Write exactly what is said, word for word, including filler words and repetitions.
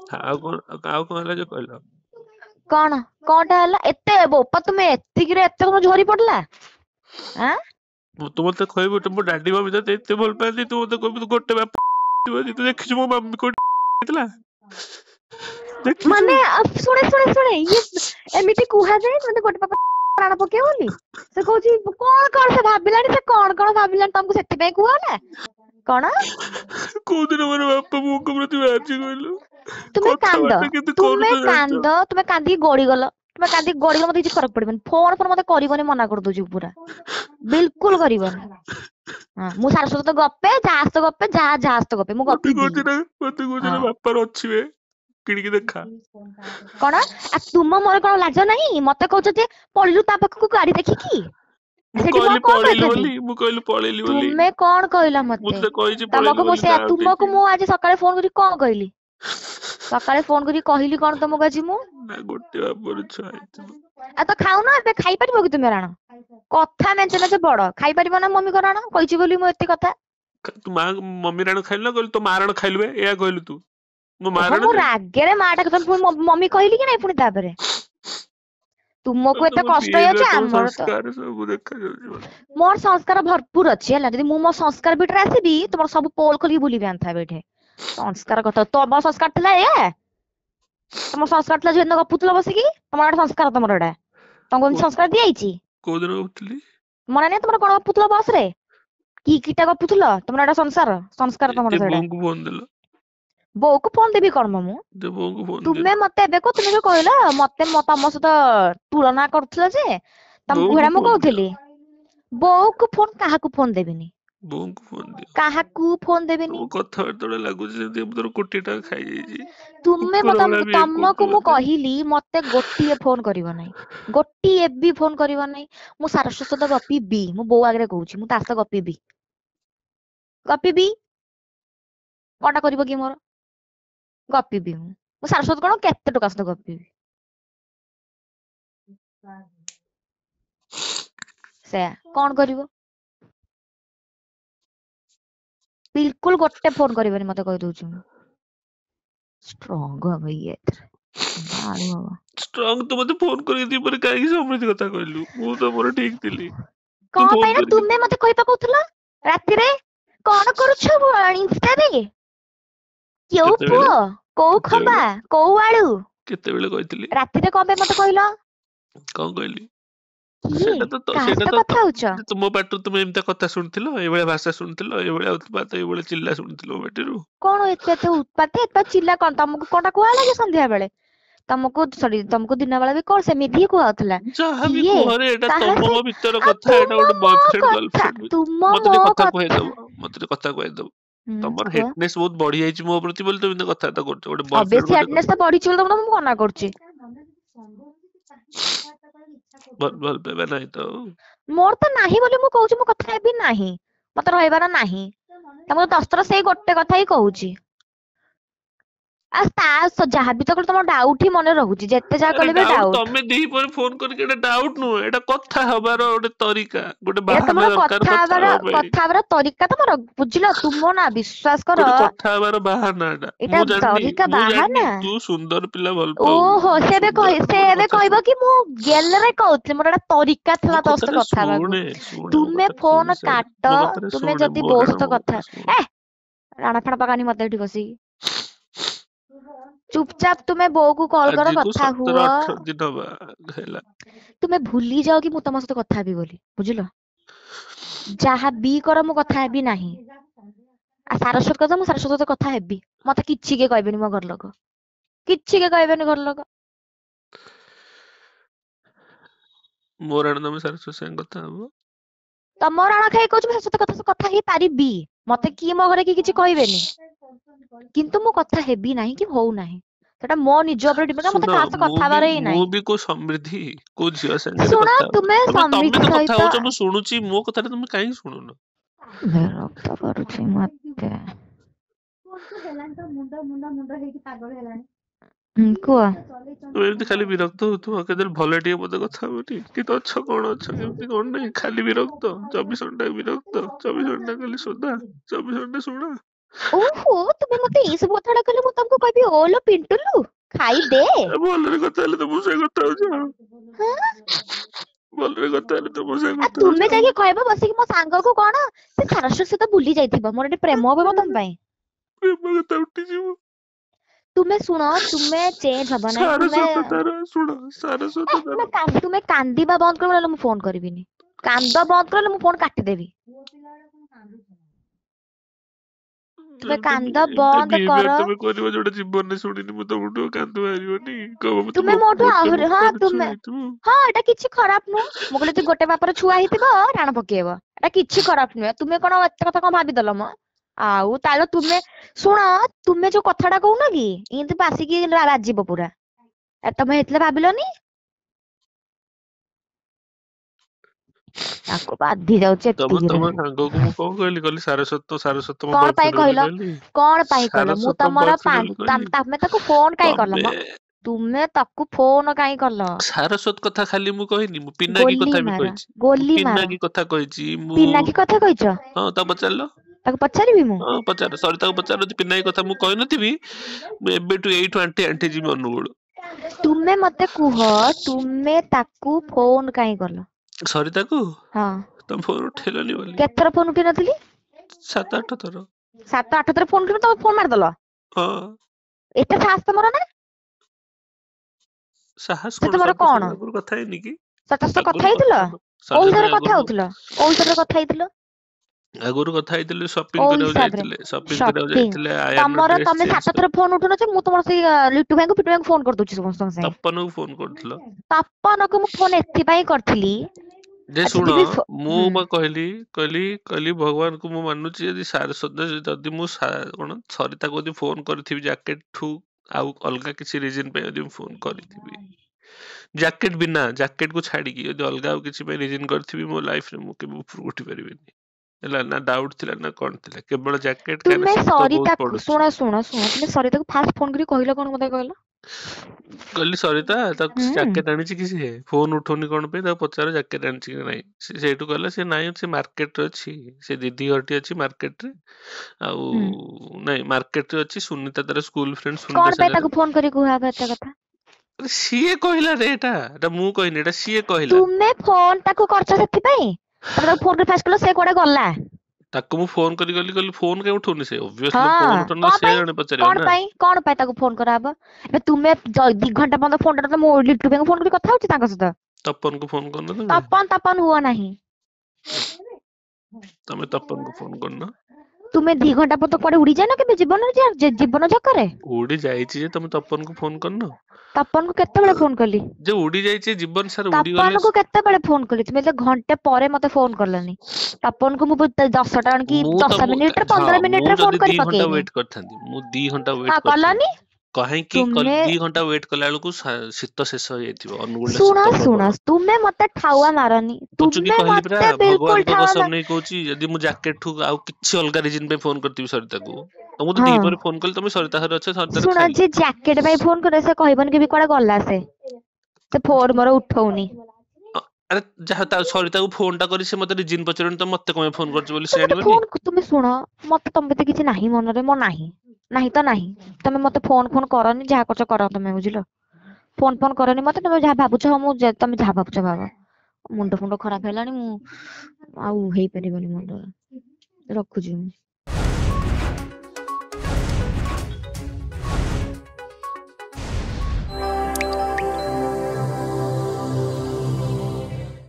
ଆଉ କଣ ଆଉ କଣ ହେଲା ଯେ କହିଲ? କଣ କଣଟା ହେଲା ଏତେ ବୋପା ତୁମେ ଏତିକିରେ ଏତେ କଣ ଝରି ପଡିଲା ଆଁ ମୁଁ ତୁ ମତେ କହିବୁ ମୋ ଡାଡି ମମି ତତେ ଏତେ ଭଲ ପାଆନ୍ତି ତୁ ମତେ କହିବୁ ତୁ ଗୋଟେ ବାପ ତୁ ଦେଖିଛୁ ମୋ ମମି କୋଉଠି ହେଇଥିଲା ଦେଖିଛୁ? ମାନେ ଆ, ଶୁଣେ ଶୁଣେ ଶୁଣେ ଇଏ ଏମିତି କୁହାଯାଏ ମାନେ ଗୋଟେ ବାପା ପ୍ରାଣ ପକେଇବ ବୋଲି ସେ କହୁଛି କଣ କଣ ସେ ଭାବିଲାଣି ସେ କଣ କଣ ଭାବିଲାଣି ତମକୁ ସେଥିପାଇଁ କୁହ ନା କଣ କୋଉଦିନ ମୋର ବାପା ବୋଉଙ୍କ ପ୍ରତି ବାହାରିଛି କହିଲୁ? ତୁମେ କାନ୍ଦ କଥାବାର୍ତ୍ତା କେମିତି ତୁମେ କରୁଛ ଜାଣିଛ? କାନ୍ଦ ତୁମେ କାନ୍ଦିକି ଗଡିଗଲ ତୁମେ କାନ୍ଦିକି ଗଡିଗଲ ମତେ କିଛି ଫରକ ପଡିବନି ଫୋନ ଫୋନ ମତେ କରିବନି ମନା କରିଦଉଛି ପୁରା ବିଲକୁଲ କରିବନି ହଁ ମୁଁ ସାରା ସହିତ ଗପେ ଯାହା ସହିତ ଗପେ ଯାହା ଯାହା ସହିତ ଗପେ ମୁଁ ମତେ ଗପିବି କହୁଛି ନା ମତେ କହୁଛି ହଁ ନା ବାପାର ଅଛି ବେ କିଣିକି ଦେଖା। କଣ ଆ ତୁମ ମୋର କଣ ଲାଜ ନାହିଁ ମତେ କହୁଛ ଯେ ପଳିଲୁ ତା ପାଖକୁ ଗାଡି ଦେଖିକି ମୁଁ ସେଠି ମୁଁ ଆଉ କହିଲି କଣ ପଳେଇଲି କହିଥାନ୍ତି ବୋଲି ମୁଁ କହିଲି ପଳେଇଲି ବୋଲି ତୁମେ କଣ କହିଲ ମୁଁ ମତେ ତତେ କହିଛି ପଳେଇଲି ତମକୁ ମୁଁ ବୋଲି ସେ ନା ଆଉ ତୁମକୁ କିଛି ମୁଁ ଆଜି ସକାଳେ ଫୋନ କରି କଣ କହିଲି ସକାଳେ ଫୋନ କରି କହିଲି କଣ ତମକୁ ଆଜି ମୁଁ ନା ଗୋଟେ ବାପର ଛୁଆ ହେଇଥିବ। ଆଉ ତ ଖାଉନ ଏବେ ଖାଇପାରିବ କି ତୁମେ ରାଣ କଥା ମେଞ୍ଚେ ମେଞ୍ଚେ ବଡ ଖାଇପାରିବ ନା ମମିଙ୍କ ରାଣ କହିଛି ବୋଲି ମୁଁ ଏତେ କଥା ତୁ ମା ମମି ରାଣ ଖାଇଲୁ ନା କହିଲୁ ତୋ ମା ରାଣ ଖାଇଲୁ ଏଇଆ କହିଲୁ ତୁ ମୋ ମା ଓହୋ ରାଣ ମୁଁ ଖାଇଲୁ ରାଗେରେ ମା ଡାକୁଛନ୍ତି ପୁଣି ମମି କହିଲି କି ନାଇଁ ପୁଣି ତାପରେ ତୁମକୁ ଏତେ ତମ କଷ୍ଟ ବିହେଭିୟର ହେଇଯାଉଛି ତମ ଆମର ତ ସଂସ୍କାର ସବୁ ଦେଖାଯାଉଛି ମତେ। ମୋର ସଂସ୍କାର ଭରପୁର ଅଛି ହେଲା ଯଦି ମୁଁ ମୋ ସଂସ୍କାର ଭିତରେ ଆସିବି ତୁମର ସବୁ ପୋଲ ଖୋଲିକି ବୁଲିବି ଆନ୍ଥା ଏଠି ସଂସ୍କାର କଥା ତମ ସଂସ୍କାର ଥିଲା ଏଇଆ ତମ ସଂସ୍କାର ଥିଲା ଝିଅ ଗପୁଥିଲ ବସିକି ତମର ଗୋଟେ ସଂସ୍କାର ତମର ଏଟା ତମକୁ ଏମିତି ସଂସ୍କାର ଦିଆଯାଇଛି କୋଉଦିନ ଉଠିଲି ମନେ ନାହିଁ ତମର କଣ ଗପୁଥିଲ ବସ ରେ କି କିଟା ଗପୁଥିଲ ତମର ଏଟା ସଂସାର ସଂସ୍କାର ତମର ଟିକେ ସେଇଟା ବୋଉଙ୍କୁ ଫୋନ ଦେଲ ବୋଉକୁ ଫୋନ ଦେବି କଣ ମୁଁ ଟିକେ ବୋଉଙ୍କୁ ଫୋନ ଦିଅ ତୁମେ ମତେ ଏବେ କ ତୁମେ ଯୋଉ କହିଲ ମତେ ତମ ସହିତ ତୁଳନା କରୁଥିଲ ଯେ ତମକୁ ବୋଉଙ୍କୁ ହେଟା ମୁଁ ଫୋନ ଦିଅ କହୁଥିଲି ବୋଉକୁ ଫୋନ କାହାକୁ ଫୋନ ଦେବିନି ବୋଉଙ୍କୁ ଫୋନ ଦିଅ କାହାକୁ ଫୋନ ଦେବିନି ତମ କଥାବାର୍ତ୍ତା ବେଳେ ଲାଗୁଛି ଯେମିତି ମୁଁ ତୋର କୋଟି ଟଙ୍କା ଖାଇଯାଇଛି ତୁମେ କୁକୁର ଭଳିଆ ବିହେଭ କରୁଛୁ ତମକୁ ମୁଁ ମତେ। କହିଲି ମତେ ଗୋଟିଏ ଫୋନ କରିବ ନାହିଁ ଗୋଟିଏ ବି ଫୋନ କରିବ ନାହିଁ ମୁଁ ସାରସ୍ୱତ ସହିତ ଗପିବି ମୁଁ ବୋଉ ଆଗରେ କହୁଛି ମୁଁ ତା ସହିତ ଗପିବି ଗପିବି କଣଟା କରିବ କି ମୋର ଗପିବି ମୁଁ ମୁଁ ସାରସ୍ୱତ କଣ କେତେ ଟଙ୍କା ସହିତ ଗପିବି ସେୟା କଣ କରିବ ବିଲକୁଲ ଗୋଟେ ଫୋନ କରିବନି ମତେ କହିଦଉଛି ମୁଁ ଷ୍ଟ୍ରଙ୍ଗ ହବ ଇଏ ବାଳୁ ହବ ଷ୍ଟ୍ରଙ୍ଗ ତୁ ମତେ ଫୋନ କରିକି ଦିପରେ କାହିଁକି ସମୃଦ୍ଧି କଥା କହିଲୁ ମୁଁ ତ ମୋର ଠିକ ଥିଲି ତୁ କଣ ପାଇଁ ଫୋନ ନା କରିକି ତୁମେ ମତେ କହି ପକଉଥିଲ ରାତିରେ କଣ କରୁଛ ଇନଷ୍ଟାରେ କେଉ କେତେବେଳେ ପୁଅ କୋଉ ଖମ୍ବା କେତେବେଳେ କୋଉ ଆଳୁ କେତେବେଳେ କହିଥିଲି ରାତିରେ କଣ ପାଇଁ ମତେ କହିଲ କଣ କହିଲି କିଏ ସେଇଟା ତ କାହା ସେଇଟା ସହିତ ତ କଥା ହଉଛ ତୁମ ପାଟିରୁ ତୁମେ ଏମିତି କଥା ଶୁଣିଥିଲ ଏଇଭଳିଆ ଭାଷା ଶୁଣିଥିଲ ଏଇଭଳିଆ ଉତ୍ପାତ ଏଇଭଳିଆ ଚିଲ୍ଲା ଶୁଣିଥିଲ ମୋ ପାଟିରୁ କଣ ଏତେ ଏତେ ଉତ୍ପାତ ଏତେ ଚିଲା କଣ ତମକୁ କଣଟା କୁହାହେଲା କି ସନ୍ଧ୍ୟା ବେଳେ ତମକୁ ସରି ତମକୁ ଦିନ ବେଳେ ବି କଣ ସେମିତି ହିଁ କୁହାଯାଉଥିଲା ଯାହାବି କିଏ କୁହରେ ଏଇଟା କାହା ତମ ସେ ମୋ ଭିତର ଆଉ କଥା ଏଇଟା ତୁମ ଗୋଟେ ମୋ ବୟଫ୍ରେଣ୍ଡ କଥା ଗର୍ଲଫ୍ରେଣ୍ଡ ତୁମ ମତେ ମୋ ଟିକେ କଥା କଥା କହିଦବ ମତେ ଟିକେ କଥା କହିଦବ ହୁଁ ତମର କୁହ ହେଟନେସ୍ ବହୁତ ବଢି ଯାଇଛି ମୋ ପ୍ରତି ବୋଲି ତମେ ଏମିତି କଥାବାର୍ତ୍ତା କରୁଛ ଗୋଟେ ବୟଫ୍ରେଣ୍ଡ ଅବଶ୍ୟ ଗୋଟେ ଆଟନେସ୍ ତ ବଢିଛି ବୋଲି ତମକୁ ମୁଁ ମନା କରୁଛି ଭଲ ଭଲ ପାଇବା ନାହିଁ ତ ଆଉ। ମୋର ତ ନାହିଁ ବୋଲି ମୁଁ କହୁଛି ମୁଁ କଥା ହେବି ନାହିଁ ମତେ ରହିବାର ନାହିଁ ତମକୁ ଦଶଥର ସେଇ ଗୋଟେ କଥା ହିଁ କହୁଛି ଆଉ ତା ଯାହାବି ତ ତମ ଡାଉଟ୍ ହିଁ ମନେ ରହୁଛି ଯେତେ ଯାହା ଆରେ କଲେ ବି ଡାଉଟ ଡାଉଟ୍ ତମେ ଦିପହରେ ଫୋନ କରିକି ଏଇଟା ଡାଉଟ ନୁହଁ ଏଇଟା କଥା ହବାର ଗୋଟେ ତରିକା ଗୋଟେ ଏଇଟା ବାହାନା ତମର ଦରକାର କଥା ହବାର ହବା ପାଇଁ କଥା ହବାର ତରିକା ତମର ବୁଝିଲ ତୁମ ନା ବିଶ୍ବାସ କର ଗୋଟେ କଥା ହବାର ବାହାନା ଏଟା ଏଇଟା ମୁଁ ଜାଣିନି ତରିକା ମୁଁ ଜାଣିନି ବାହାନା ତୁ ସୁନ୍ଦର ପିଲା ଭଲ ପାଉ ଓହୋ ସେ ଏବେ କହି ସୁନ୍ଦର ସେ ଗୋଟେ ଏବେ କଥା କହିବ ଶୁଣ କି ମୁଁ ଗେଲରେ କହୁଥିଲି ମୋର ଗୋଟେ ତରିକା ମୋ ଥିଲା ତୋ ସହିତ କଥାଟା କଥା ହେବାକୁ ଶୁଣେ ଶୁଣେ ମୋ ତୁମେ କଥାଟା ଶୁଣି ଫୋନ ସାରେ କାଟ ମୋ କଥାଟା ତୁମେ ଶୁଣେ ଯଦି ମୋ ବୋଉ ରାଣ ସହିତ ମୋ କଥା ଶୁଣେ ଏ ରାଣା ଫାଣା ପକାନି ମତେ ଏଠି ବସିକି ଚୁପଚାପ ତୁମେ ବୋଉ କୁ କଲ୍ କର ଆଜିକୁ କଥା ସତର ହୁଅ ଅଠର ଦିନ ବା ହେଲା ତୁମେ ଭୁଲି ଯାଅ କି ମୁଁ ତମ ସହିତ କଥା ହେବି ବୋଲି ବୁଝିଲ ଯାହା ବି କର ମୁଁ କଥା ହେବି ନାହିଁ ଆଉ ସାରସ୍ୱତ କଥା ମୁଁ ସାରସ୍ୱତ ସହିତ କଥା ହେବି ମତେ କିଛି କିଏ କହିବେନି ମୋ ଘର ଲୋକ କିଛି କିଏ କହିବେନି ଘର ଲୋକ ମୋ ରାଣ ତମେ ସାରସ୍ୱତ ସାଙ୍ଗେ କଥା ହବ ତମ ରାଣ ଖାଇ କହୁଛି ମୁଁ ସହିତ କଥା କଥା ହେଇପାରିବି ମତେ କିଏ ମୋ ଘରେ କିଏ କିଛି କହିବେନି କିନ୍ତୁ ମୁଁ କଥା ହେବି ନାହିଁ କି ହଉନାହିଁ ସେଟା ମୋ ନିଜ ଉପରେ ଡିପେଣ୍ଡ ମତେ ଶୁଣ କାହା ସହ ମୁଁ କଥା ବି ହବାର ହିଁ ମୁଁ ନାହିଁ ବି କୋଉ ସମୃଦ୍ଧି କୋଉ ଝିଅ ସାଙ୍ଗରେ ଶୁଣ କଥା ହଉନି ତୁମେ ତମେ ତମେ ସମୃଦ୍ଧି ତ କଥା ସହିତ ହଉଛ ମୁଁ ଶୁଣୁଛି ମୋ କଥାଟା ତମେ କାହିଁକି ଶୁଣୁନ ବିରକ୍ତ କରୁଛି ମତେ ମୁଣ୍ଡ ମୁଣ୍ଡ ମୁଣ୍ଡ ହେଇକି ପାଗଳ ହେଲାଣି ହୁଁ କୁହ ତମେ ଏମିତି ଖାଲି ବିରକ୍ତ ହଉଥିବ କେତେବେଳେ ଭଲ ଟିକେ ମତେ କଥା ହବନି କି ଅଛ କଣ ଅଛ କେମିତି କଣ ନାହିଁ ଖାଲି ବିରକ୍ତ ଚବିଶ ଘଣ୍ଟା ବିରକ୍ତ ଚବିଶ ଘଣ୍ଟା ଖାଲି ସୋଧା ଚବିଶ ଘଣ୍ଟା ଶୁଣା ଓହୋ ତୁମେ ମତେ ଏଇ ସବୁ କଥାଟା କହିଲେ ମୁଁ ତମକୁ କହିବି ଓଲୋ ପିଣ୍ଟୁଲୁ ଖାଇ ଦେ। ଏ ଭଲରେ କଥା ହେଲେ ତ ମୋ ସାଙ୍ଗେ କଥା ହଉଛ ଆଉ। ହଁ? ଭଲରେ କଥା ହେଲେ ତ ମୋ ସାଙ୍ଗେ ଆ କଥା ହଉଛ ତୁମେ ଆଉ। ଯାଇକି କହିବ ବସିକି ମୋ ସାଙ୍ଗକୁ କଣ ସେ ସାରସ୍ୱତ ସହିତ ଭୁଲି ଯାଇଥିବ, ମୋର ଏଠି ପ୍ରେମ ହବ ତମ ପାଇଁ। ପ୍ରେମ କଥା ଉଠିଯିବ। ତୁମେ ଶୁଣ, ତୁମେ ଚେଞ୍ଜ ହବ ନାଇଁ, ତୁମେ ସାରସ୍ୱତ ତାର ଶୁଣ ସାରସ୍ୱତ ତୁମେ ତାର କା- ତୁମେ କାନ୍ଦିବା ବନ୍ଦ କରିବ, ନହେଲେ ମୁଁ ଫୋନ କରିବିନି। କାନ୍ଦ ବନ୍ଦ କରିଲେ ମୁଁ ଫୋନ କାଟିଦେବି। ତୁମେ ଏମିତି କାନ୍ଦ ଏମିତି ବନ୍ଦ ବିହେଭିୟର କର। ତମେ କରିବ ଯୋଉଟା ଜୀବନରେ ଶୁଣିନି ମୁଁ ତମଠୁ, କାନ୍ଦ ବାହାରିବନି। କହିବ ମତେ ତୁମେ ମୋଠୁ ଗୋଟେ ଆହୁରି ହଁ ବାପର ଛୁଆ ତୁମେ ହେଇଥିବ। ହଁ ଏଟା କିଛି ଖରାପ ନୁହଁ। ମୁଁ କହିଲି ଯଦି ଗୋଟେ ବାପର ଛୁଆ ହେଇଥିବ ରାଣ ପକେଇବ, ଏଟା କିଛି ଖରାପ ନୁହେଁ। ତୁମେ କଣ ଏତେ କଥା କଣ ଭାବିଦେଲ ମ? ଆଉ ତାହେଲେ ତୁମେ ଶୁଣ, ତୁମେ ଯୋଉ କଥାଟା କହୁନ କି ଏମିତି ବାସିକି ରା- ବାଜିବ ପୁରା। ଏ ତମେ ହେଇଥିଲେ ଭାବିଲନି। ତାକୁ ବାଧି ଯାଉଛି ତମ ଏତିକିରେ। ତମ ସାଙ୍ଗକୁ ମୁଁ କଣ କହିଲି, କହିଲି ସାରସ୍ୱତ ସାରସ୍ୱତ ମୋ କଣ ପାଇଁ ବୟଫ୍ରେଣ୍ଡ ବୋଲି କହିଲ? କହିଲି। କଣ ପାଇଁ କହିଲ? ମୁଁ ସାରସ୍ୱତ ତମର ବୟଫ୍ରେଣ୍ଡ ବୋଲି ପା- କହିଲି। ତମେ ତାକୁ ଫୋନ କାଇଁ କଲ ତମେ ମ? ତୁମେ ତାକୁ ଫୋନ କାଇଁ କଲ? ସାରସ୍ୱତ କଥା ଖାଲି ମୁଁ କହିନି, ମୁଁ ପିନାକି ଗୋଲି କଥା ବି ମାର, କହିଛି। ମୁଁ ଗୋଲି ମାର। ପିନାକି କଥା କହିଛି ମୁଁ। ପିନାକି କଥା କହିଛ? ହଁ ତାକୁ ପଚାରିଲ। ତାକୁ ପଚାରିବି ମୁଁ? ହଁ ପଚାର, ସରିତାକୁ ପଚାର ଯଦି ପିନାକି କଥା ମୁଁ କହିନଥିବି, ମୁଁ ଏବେଠୁ ଏଇଠୁ ଆଣ୍ଠି ଆଣ୍ଠି ଯିବି ଅନୁଗୁଳ। ତୁମେ ମତେ କୁହ, ତୁମେ ତାକୁ ଫୋନ କାଇଁ କଲ? ସରିତାକୁ ହଁ ତମ ଫୋନ ଉଠେଇଲନି ବୋଲି। କେତେଥର ଫୋନ ଉଠେଇ ନଥିଲି? ସାତ ଆଠ ଥର। ସାତ ଆଠ ଥର ଫୋନ ଉଠେଇବି ତମେ ଫୋନ ମାରିଦେଲ? ହଁ। ଏତେ ସାହସ ତମର ନା? ସାହସ ସେ କଣ, ତମର ସରିତା କଣ? ସାଙ୍ଗେ ଆଗରୁ କଥା ହେଇନି କି? ସରିତା ସହିତ କଥା ଆଗରୁ ହେଇଥିଲ? କଥା କୋଉ ସରିତା ହିସାବରେ ସାଙ୍ଗେ କଥା ଆଗରୁ ହଉଥିଲ? କୋଉ ହିସାବରେ କଥା ହେଇଥିଲ? ଆଗରୁ କଥା ହେଇଥିଲି, ସପିଂ କୋଉ କରିବାକୁ ହିସାବରେ? ଯାଇଥିଲେ ସପିଂ କରିବାକୁ ସପିଂ। ଯାଇଥିଲେ ଆୟାନ ତମର ଡ୍ରେସ ତମେ ଚେଞ୍ଜ ସାତ କରି। ଥର ଫୋନ ଉଠଉନଛ, ମୁଁ ତମର ସେଇ ଲିଟୁ ଭାଇଙ୍କୁ ପିଟୁ ଭାଇଙ୍କୁ ଫୋନ କରିଦଉଛି ସମସ୍ତଙ୍କ ସାଙ୍ଗେ। ତପନକୁ ଫୋନ କରୁଥିଲ। ତପନକୁ ମୁଁ ଫୋନ ଏଥିପାଇଁ କରିଥିଲି, ଯେ ଆଚ୍ଛା ଶୁଣ, ଯିବି ଫୋ- ମୁଁ ହୁଁ ବା କହିଲି କହିଲି କହିଲି ଭଗବାନଙ୍କୁ ମୁଁ ମାନୁଛି, ଯଦି ସାରସ୍ୱତ ଯଦି ମୁଁ ସା- କଣ ସରିତାକୁ ଯଦି ଫୋନ କରିଥିବି ଜ୍ୟାକେଟ ଠୁ ଆଉ ଅଲଗା କିଛି ରିଜିନ ପାଇଁ ଯଦି ମୁଁ ଫୋନ କରିଥିବି, ଜ୍ୟାକେଟ ବିନା, ଜ୍ୟାକେଟ କୁ ଛାଡିକି ଯଦି ଅଲଗା ଆଉ କିଛି ପାଇଁ ରିଜିନ କରିଥିବି, ମୋ ଲାଇଫରେ ମୁଁ କେବେ ଉପରକୁ ଉଠି ପାରିବିନି। ହେଲା ନା, ଡାଉଟ ଥିଲା ନା କଣ ଥିଲା, କେବଳ ଜ୍ୟାକେଟ, କାହିଁକିନା ତୁମେ ଶୀତ ବହୁତ ସରିତାକୁ ପଡୁଛି। ଶୁଣ ଶୁଣ ଶୁଣ ତୁମେ ସରିତାକୁ ଫାଷ୍ଟ ଫୋନ କରି କହିଲ କଣ ମତେ କହିଲ? କହିଲି ସରିତା ତାକୁ ହୁଁ ଜ୍ୟାକେଟ ଆଣିଛି କି, ସିଏ ଫୋନ ଉଠଉନି କଣ ପାଇଁ, ତାକୁ ପଚାର ଜ୍ୟାକେଟ ଆଣିଛି କି ନାଇଁ। ସେ ସେଇଠୁ କହିଲା ସେ ନାଇଁ, ସେ ମାର୍କେଟରେ ଅଛି, ସେ ଦିଦି ଘରଟି ଅଛି ମାର୍କେଟରେ। ଆଉ ହୁଁ ନାଇଁ, ମାର୍କେଟରେ ଅଛି, ସୁନିତା ତାର ସ୍କୁଲ ଫ୍ରେଣ୍ଡ ସୁନିତା କଣ ପାଇଁ ସାଙ୍ଗରେ। ତାକୁ ଫୋନ କରି କୁହା ହବ ଏତେ କଥା? ଆରେ ସିଏ କହିଲା ରେ, ଏଟା ଏଟା ମୁଁ କହିନି, ଏଟା ସିଏ କହିଲା। ତୁମେ ଫୋନ ତାକୁ କରିଛ ସେଥିପାଇଁ? ତମେ ତାକୁ ଫୋନ କରି ଫାଷ୍ଟ କହିଲ ସେ କୁଆଡେ ଗଲା? ତାକୁ ମୁଁ ଫୋନ କରି ଗଲି, କହିଲି ଫୋନ କାଇଁ ଉଠଉନି ସେ, ଅବଭିୟସଲି ହଁ ଫୋନ ଉଠଉନଥିଲା, କଣ ସେ ପାଇଁ ଜଣେ ପଚାରିବ କଣ ନା। ପାଇଁ କଣ ପାଇଁ ତାକୁ ଫୋନ କରାହବ? ଏବେ ତୁମେ ଜ- ଦି ଘଣ୍ଟା ପର୍ଯ୍ୟନ୍ତ ଫୋନ ଟା ମୁଁ ଲିଟୁ ଭାଇଙ୍କୁ ଫୋନ କରି କଥା ହଉଛି ତାଙ୍କ ସହିତ। ତପନକୁ ଫୋନ କରୁନ ତମେ। ତପନ ତପନ ହୁଅ ନାହିଁ। ତମେ ତପନକୁ ଫୋନ କରୁନ। ତୁମେ ଦି ଘଣ୍ଟା ପର୍ଯ୍ୟନ୍ତ କୁଆଡେ ଉଡିଯାଇନ କେବେ ଜୀବନରେ, ଯେ ଜୀବନ ଝକରେ? ଉଡି ଯାଇଛି ଯେ, ତମେ ତପନକୁ ଫୋନ କରିନ। ତପନକୁ କେତେବେଳେ ଫୋନ କଲି? ଯେ ଉଡି ଯାଇଛି ଜୀବନ ସାରା, ଉଡିଗଲେ। ତପନକୁ କେତେବେଳେ ଫୋନ କଲି? ତୁମେ ତ ଘଣ୍ଟେ ପରେ ମତେ ଫୋନ କଲନି। ତପନକୁ ମୁଁ ଦଶଟା କି ମୁଁ ଦଶ ତମ ମିନିଟରେ ହଁ ପନ୍ଦର ମୁଁ ମିନିଟରେ ଯଦି ଫୋନ ଦି କରି ଘଣ୍ଟା ପକେଇନି। ୱେଟ୍ କରିଥାନ୍ତି, ମୁଁ ଦି ଘଣ୍ଟା ହଁ ୱେଟ୍ କଲନି। କରିଥାନ୍ତି। କାହିଁକି ତୁମେ ଦି ଘଣ୍ଟା ୱେଟ୍ କଲା ବେଳକୁ ଶୀତ ଶେଷ ହେଇଯାଇଥିବ, ଅନୁଗୁଳରେ ଶୁଣ ଶୀତ ଶୁଣ ପ୍ରବଳ। ତୁମେ ମତେ ଠାଉଆ ମାରନି, ପଚୁକି ତୁମେ କହିଲି ପରା, ମତେ ବିଲକୁଲ ଭଗବାନଙ୍କ ଠାଉଆ କସମ ମାର ନେଇ କହୁଛି, ଯଦି ମୁଁ ଜ୍ୟାକେଟ ଠୁ ଆଉ କିଛି ଅଲଗା ରିଜିନ ପାଇଁ ଫୋନ କରିଥିବି ସରିତାକୁ, ତମକୁ ତ ହଁ ଦିପହରେ ଫୋନ କଲି, ତମେ ସରିତା ଘରେ ଅଛ, ସରିତାର ଶୁଣ, ଖାଇ। ଯିଏ ଜ୍ୟାକେଟ ପାଇଁ ଫୋନ କରେ ସେ କହିବନି କି କୁଆଡେ ଗଲା ସେ ସେ ଫୋନ ମୋର ଉଠଉନି। ଆରେ ଯାହା ତା ସରିତାକୁ ଫୋନ ଟା କରି ସେ ମତେ ରିଜିନ ପଚାରୁନି, ତ ମତେ କଣ ପାଇଁ ଫୋନ କରିଛି ବୋଲି ତ ସେ ମତେ ଜାଣିବନି। ଫୋନ ତୁମେ ଶୁଣ, ମତେ ତମ ପ୍ରତି କିଛି ନାହିଁ ମନରେ, ମୋ ନାହିଁ ନାହିଁ ତ ନାହିଁ। ତମେ ମତେ ଫୋନ ଫୋନ କରନି, ଯାହା କରୁଛ କର ତମେ, ବୁଝିଲ। ଫୋନ ଫୋନ କରନି ମତେ, ତମେ ଯାହା ଭାବୁଛ ମୁଁ ତମେ ଯାହା ଭାବୁଛ ଭାବ। ମୁଣ୍ଡ ଫୁଣ୍ଡ ଖରାପ ହେଲାଣି, ମୁଁ ଆଉ ହେଇପାରିବନି ମୋ ଦ୍ୱାରା, ରଖୁଛି ମୁଁ।